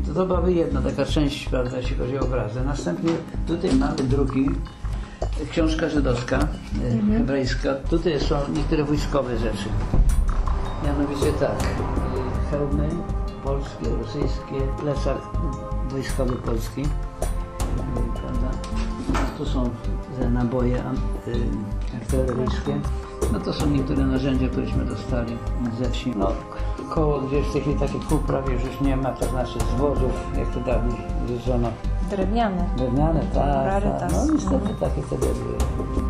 To była jedna taka część, prawda, jeśli chodzi o obrazy. Następnie tutaj mamy druki, książka żydowska, hebrajska. Tutaj są niektóre wojskowe rzeczy. Mianowicie tak, hełmy polskie, rosyjskie, plecak wojskowy polski, prawda? Tu są naboje artyleryjskie. No to są niektóre narzędzia, któreśmy dostali ze wsi. No, koło gdzieś w tej chwili takie kół prawie już nie ma, to znaczy z wozów, jak to dawniej jeżdżono. Drewniane. Drewniane, tak. Rarytas. No niestety takie wtedy były.